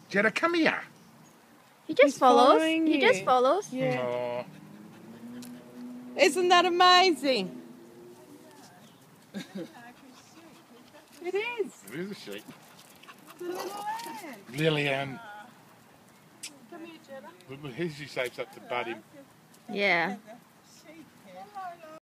Jeda, come here. He just He's follows. following He you. just follows. Yeah. Oh. Isn't that amazing? It is. It is a sheep. It's a little lamb. Lillian. Come here, Jeda. Look, here she shapes up to butt him. Yeah.